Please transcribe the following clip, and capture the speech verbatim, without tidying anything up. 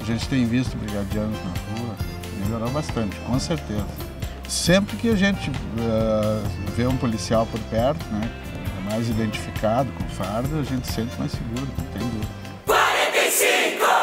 gente tem visto brigadianos na rua, melhorou bastante, com certeza. Sempre que a gente uh, vê um policial por perto, né, mais identificado, com farda, a gente se sente mais seguro, não tem dúvida. quarenta e cinco!